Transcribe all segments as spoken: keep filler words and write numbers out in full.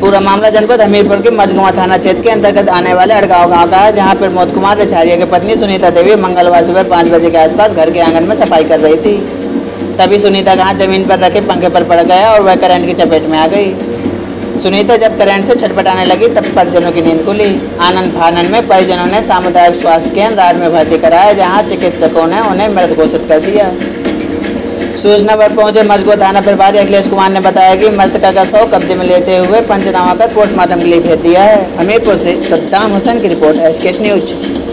पूरा मामला जनपद हमीरपुर के मझगुआ थाना क्षेत्र के अंतर्गत आने वाले अड़गांव गांव का है, जहां पर मोद कुमार रिछारिया की पत्नी सुनीता देवी मंगलवार सुबह पाँच बजे के आसपास घर के आंगन में सफाई कर रही थी। तभी सुनीता का हाथ जमीन पर रखे पंखे पर पड़ गया और वह करंट की चपेट में आ गई। सुनीता जब करंट से छटपटाने लगी तब परिजनों की नींद खुली। आनंद फानन में परिजनों ने सामुदायिक स्वास्थ्य केंद्र रार में भर्ती कराया, जहाँ चिकित्सकों ने उन्हें मृत घोषित कर दिया। सूचना पर पहुंचे मझगुआ थाना प्रभारी अखिलेश कुमार ने बताया कि मृतका का शव कब्जे में लेते हुए पंचनामा कर पोस्टमार्टम के लिए भेज दिया है। हमीरपुर से सद्दाम हुसैन की report, SKS news.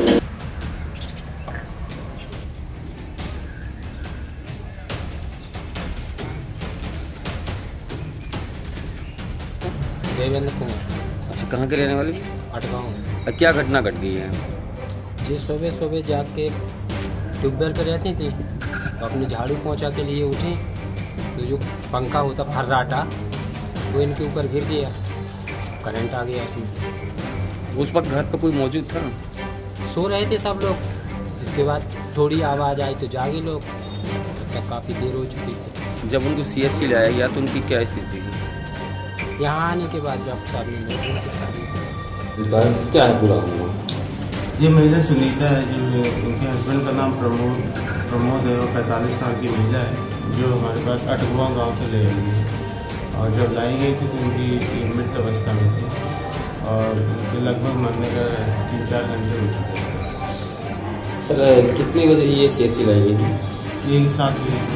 Devendra Kumar. अच्छा, कहाँ के रहने वाले? अटगांव। क्या घटना घट गई है? जी सुबह सुबह जाग के ट्यूबवेल पर रहती थी तो अपनी झाड़ू पोंछा के लिए उठी तो जो पंखा होता फर्राटा वो इनके ऊपर गिर गया, करंट आ गया उसमें। उस वक्त घर पर कोई मौजूद था? सो रहे थे सब लोग। इसके बाद थोड़ी आवाज़ आई तो जागे लोग, तब तक काफ़ी देर हो चुकी थी। जब उनको सीएचसी लाया गया तो उनकी क्या स्थिति थी? यहाँ आने के बाद जब सामने लोग क्या है पूरा? ये महिला सुनीता है, जो उनके हस्बैंड का नाम प्रमोद प्रमोद है और पैंतालीस साल की महिला है, जो हमारे पास अटगुआ गांव से ले आई है। और जब लाई गई थी तो उनकी मृत अवस्था में थी और उनके लगभग मरने का तीन चार घंटे हो चुके हैं। सर कितने बजे ये सीएचसी लाई गई थी? एक सात बजे